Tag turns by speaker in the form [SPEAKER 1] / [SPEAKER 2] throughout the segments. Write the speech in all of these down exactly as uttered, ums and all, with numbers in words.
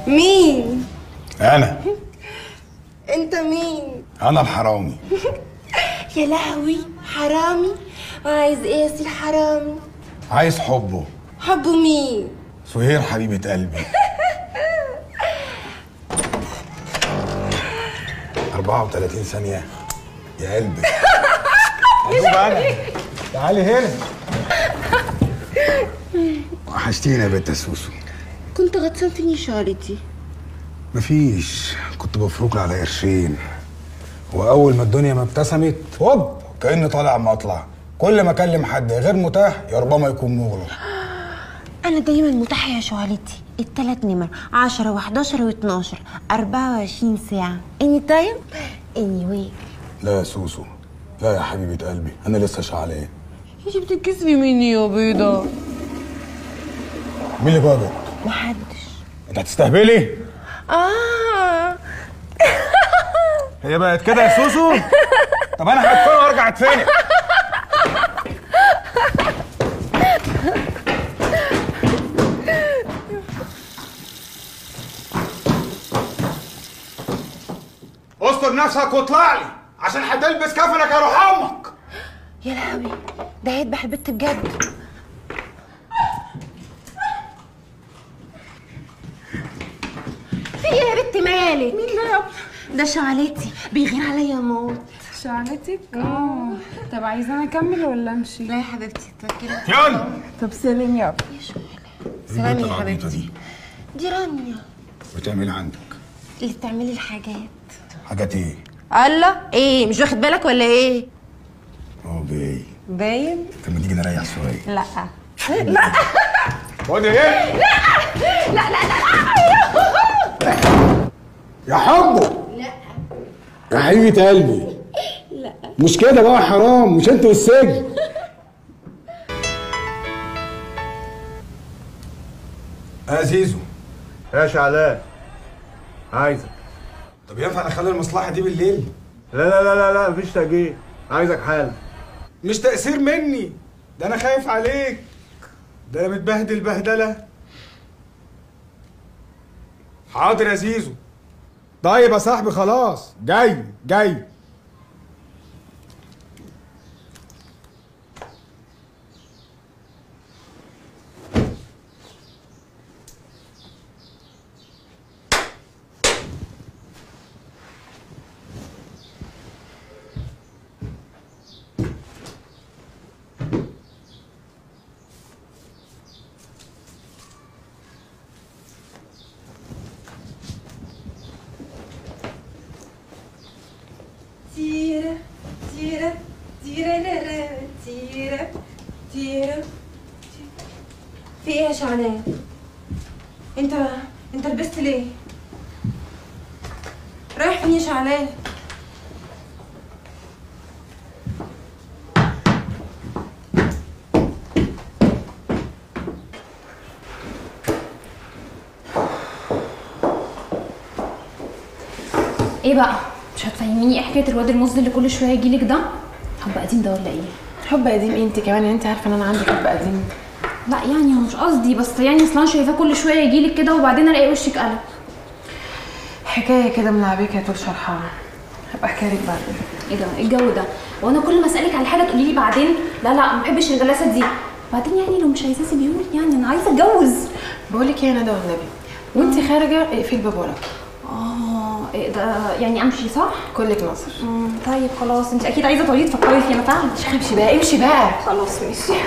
[SPEAKER 1] مين؟
[SPEAKER 2] انا.
[SPEAKER 1] انت مين؟
[SPEAKER 2] انا الحرامي.
[SPEAKER 1] يا لهوي، حرامي؟ عايز ايه يا سي الحرامي؟
[SPEAKER 2] عايز حبه.
[SPEAKER 1] حبه مين؟
[SPEAKER 2] سهير حبيبة قلبي. أربعة وثلاثين ثانية يا قلبي. أشوف أنا. تعالي هنا. وحشتيني يا بنت سوسو.
[SPEAKER 1] كنت غطسان فين يا شعرتي؟
[SPEAKER 2] مفيش، كنت بفرك على قرشين، وأول ما الدنيا ما ابتسمت هوب كأني طالع مطلع، كل ما أكلم حد غير متاح يا ربما يكون مغلق.
[SPEAKER 1] أنا دايما متاحة يا شعلتي، التلات نمر عشرة وحداشر واتناشر أربعة وعشرين ساعة، اني تايم اني ويك.
[SPEAKER 2] لا يا سوسو، لا يا حبيبة قلبي، أنا لسه شعلان.
[SPEAKER 1] انتي بتتكسفي مني يا بيضة.
[SPEAKER 2] مين اللي جابك؟
[SPEAKER 1] محدش.
[SPEAKER 2] أنت هتستهبلي؟
[SPEAKER 1] آه
[SPEAKER 2] هي بقت كده يا سوسو؟ طب أنا هتفهم وأرجع أتفنق. استر نفسك واطلع لي عشان هتلبس كفنك يا روح امك.
[SPEAKER 1] يا لهوي، ده هيذبح البت بجد. في ايه يا بت مالك؟
[SPEAKER 3] مين ده يا
[SPEAKER 1] ده شعلتي بيغير عليا موت.
[SPEAKER 3] شعلتك؟ اه طب عايزاني اكمل ولا امشي؟
[SPEAKER 1] لا يا حبيبتي كده.
[SPEAKER 2] يلا.
[SPEAKER 3] طب سلم يابا.
[SPEAKER 1] يا شعلة سلام يا حبيبتي. دي رانيا.
[SPEAKER 2] بتعمل عندك
[SPEAKER 1] اللي بتعملي الحاجات.
[SPEAKER 2] حاجات ايه؟
[SPEAKER 1] الله، ايه مش واخد بالك ولا ايه؟
[SPEAKER 2] اه باين.
[SPEAKER 3] باين؟
[SPEAKER 2] طب ما تيجي نريح شويه.
[SPEAKER 3] لا
[SPEAKER 1] لا
[SPEAKER 2] خدي ايه؟
[SPEAKER 1] لا لا لا لا
[SPEAKER 2] يا حبه.
[SPEAKER 1] لا
[SPEAKER 2] يا حبيبة قلبي.
[SPEAKER 1] لا
[SPEAKER 2] مش كده بقى، حرام، مش انت والسجن. يا زيزو.
[SPEAKER 4] يا شعلان عايزك.
[SPEAKER 2] طب ينفع نخلي المصلحة دي بالليل؟
[SPEAKER 4] لا لا لا لا لا مفيش تأجيل، عايزك حالا.
[SPEAKER 2] مش تقصير مني، ده انا خايف عليك، ده انا متبهدل بهدلة. حاضر يا زيزو. طيب يا صاحبي خلاص، جاي جاي.
[SPEAKER 1] تيرة تيرة تيرة لا تيرة تيرة. في ايه يا شعلان؟ انت انت لبست ليه؟ رايح فين يا شعلان؟
[SPEAKER 5] ايه بقى؟ مش هتفهميني ايه حكايه الواد المزن اللي كل شويه يجيلك ده؟ حب قديم ده ولا ايه؟
[SPEAKER 3] حب قديم ايه انت كمان؟ انت عارفه ان انا عندي حب قديم.
[SPEAKER 5] لا يعني هو مش قصدي، بس يعني اصل انا شايفاه كل شويه يجيلك كده وبعدين الاقي وشك قلب.
[SPEAKER 3] حكايه كده من عبيك طول شرحها، هبقى احكي لك بعدين.
[SPEAKER 5] ايه ده؟ ايه الجو ده؟ وانا كل ما اسالك على حاجه تقولي لي بعدين؟ لا لا ما بحبش الجلسات دي. بعدين يعني لو مش عايزاه سيبيهولي، يعني انا عايزه اتجوز.
[SPEAKER 3] بقول لك ايه يا ندى والنبي، وانت خارجه اقفلي الباب وراكي.
[SPEAKER 5] اه ايه ده؟ يعني امشي صح؟
[SPEAKER 3] كلك ناصر.
[SPEAKER 5] امم طيب خلاص، انت اكيد عايزه طريقه تفكري فيها، انا فاهمه.
[SPEAKER 3] امشي بقى امشي بقى.
[SPEAKER 5] خلاص ماشي.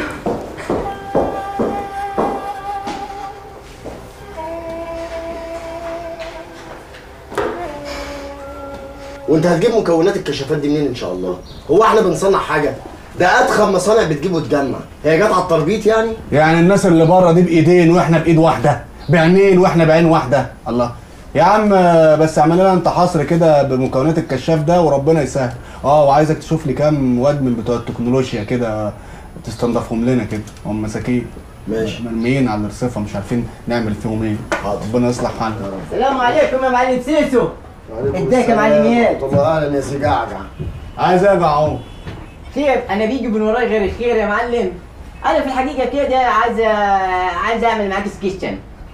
[SPEAKER 6] وانت هتجيب مكونات الكشافات دي منين ان شاء الله؟ هو احنا بنصنع حاجه؟ ده ادخل مصانع بتجيب وتجمع، هي جت على التربيط يعني؟
[SPEAKER 4] يعني الناس اللي بره دي بايدين واحنا بايد واحده، بعينين واحنا بعين واحده. الله يا عم، بس اعمل لنا انت حصر كده بمكونات الكشاف ده وربنا يسهل. اه وعايزك تشوف لي كام واد من بتوع التكنولوجيا كده تستنضفهم لنا كده، هم مساكين
[SPEAKER 6] ماشي
[SPEAKER 4] مرميين على الرصيفه مش عارفين نعمل فيهم ايه. ربنا يصلح حالنا.
[SPEAKER 7] السلام عليكم يا معلم سيسو. ازيك يا معلم اياد؟
[SPEAKER 6] والله اهلا يا سي جعجع.
[SPEAKER 4] عايز ارجع اهو.
[SPEAKER 7] خير، انا بيجي من وراي غير الخير يا معلم. انا في الحقيقه كده عايز عايز اعمل معاك سكيشن.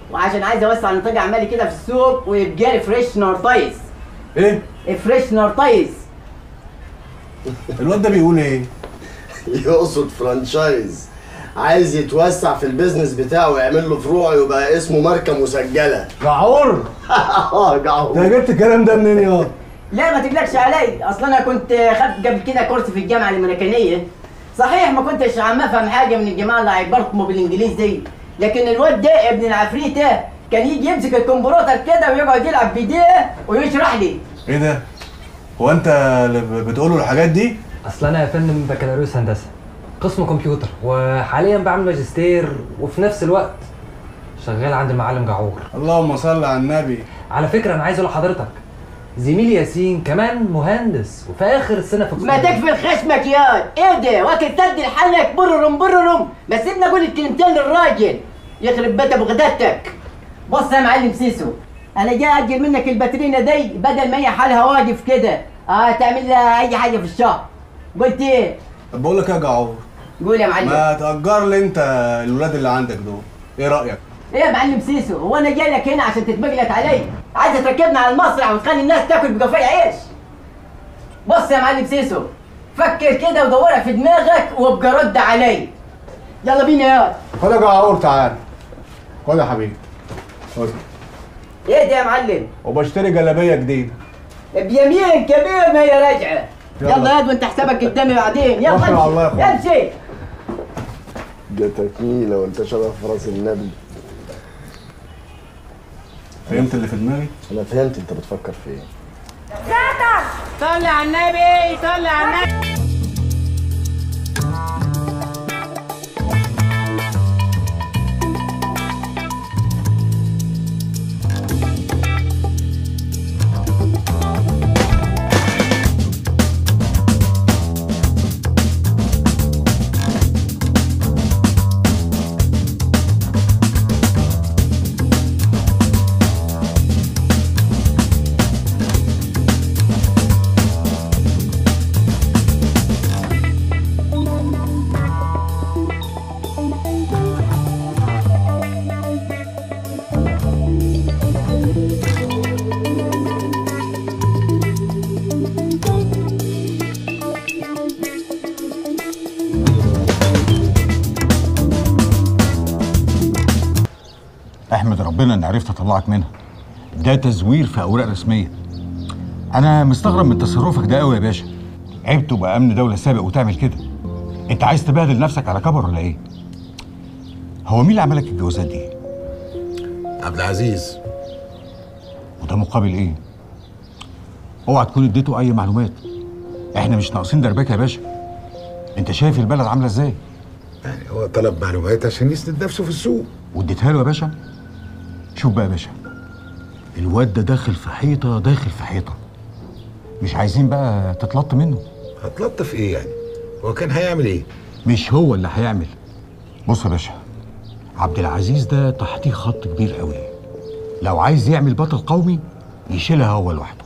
[SPEAKER 7] وعشان عايز اوسع نطاق اعمالي كده في السوق ويبقى لي فريش نورتايز.
[SPEAKER 4] ايه؟
[SPEAKER 7] فريش نورتايز.
[SPEAKER 4] الواد ده بيقول ايه؟
[SPEAKER 6] يقصد فرانشايز، عايز يتوسع في البيزنس بتاعه ويعمل له فروع ويبقى اسمه ماركه مسجله.
[SPEAKER 4] جعور؟
[SPEAKER 6] اه جعور.
[SPEAKER 4] انت جبت الكلام ده منين يا؟
[SPEAKER 7] لا ما تقلقش علي، اصلا انا كنت خدت قبل كده كورس في الجامعه الامريكانيه. صحيح ما كنتش عم افهم حاجه من الجماعه اللي هيبرطموا بالانجليزي دي، لكن الواد ده ابن العفريت ده كان يجي يمسك الكمبيوتر كده ويقعد يلعب بايديه ويشرح لي.
[SPEAKER 4] ايه ده؟ هو انت اللي بتقوله الحاجات دي؟
[SPEAKER 8] اصل انا يا فندم بكالوريوس هندسه قسم كمبيوتر، وحاليا بعمل ماجستير وفي نفس الوقت شغال عند المعلم جعور.
[SPEAKER 4] اللهم صل على النبي.
[SPEAKER 8] على فكره انا عايز اقول لحضرتك زميلي ياسين كمان مهندس وفي اخر السنه في
[SPEAKER 7] ما تكفي خشمك يا ايه ده؟ واكل تدي لحالك بررم بررم، بس سيبني اقول الكلمتين للراجل يخرب بيت ابو غداتك. بص يا معلم سيسو، انا جاي اجل منك الباترينا دي بدل ما هي حالها واقف كده اه تعمل لها اي حاجه في الشهر. قلت ايه؟
[SPEAKER 4] طب بقول لك ايه يا جعور؟
[SPEAKER 7] قول يا معلم.
[SPEAKER 4] ما تأجر لي انت الولاد اللي عندك دول، ايه رأيك؟
[SPEAKER 7] ايه يا معلم سيسو، هو انا جاي لك هنا عشان تتبجلت علي؟ عايز تركبنا على المسرح وتخلي الناس تاكل بقفاية عيش؟ بص يا معلم سيسو، فكر كده ودورها في دماغك وابقى رد علي. يلا بينا يا
[SPEAKER 4] خد يا جعور تعال. خد يا حبيبي. خد.
[SPEAKER 7] ايه ده يا معلم؟
[SPEAKER 4] وبشتري جلابية جديدة.
[SPEAKER 7] بيمين كبير ما هي راجعة. يلا يا وانت حسابك قدامي بعدين. يلا
[SPEAKER 4] امشي. الله يا اخويا.
[SPEAKER 7] امشي.
[SPEAKER 6] جاتكيلة وانت شبه فراس النبي.
[SPEAKER 4] فهمت اللي في دماغي؟
[SPEAKER 6] انا فهمت انت بتفكر في ايه.
[SPEAKER 7] صلي على النبي، صلي على النبي.
[SPEAKER 9] احمد ربنا اني عرفت اطلعك منها. ده تزوير في اوراق رسميه. انا مستغرب من تصرفك ده قوي يا باشا. عيب تبقى امن دوله سابق وتعمل كده. انت عايز تبهدل نفسك على كبر ولا ايه؟ هو مين اللي عمل لك الجوازات دي؟
[SPEAKER 10] عبد العزيز.
[SPEAKER 9] وده مقابل ايه؟ اوعى تكون اديته اي معلومات. احنا مش ناقصين دربكه يا باشا. انت شايف البلد عامله ازاي؟
[SPEAKER 10] يعني هو طلب معلومات عشان يسند نفسه في السوق
[SPEAKER 9] واديتها له يا باشا. شوف بقى يا باشا، الواد ده داخل في حيطه داخل في حيطه. مش عايزين بقى تتلط منه.
[SPEAKER 10] هتلط في ايه يعني؟ هو كان هيعمل ايه؟
[SPEAKER 9] مش هو اللي هيعمل. بص يا باشا، عبد العزيز ده تحتيه خط كبير قوي. لو عايز يعمل بطل قومي يشيلها هو لوحده.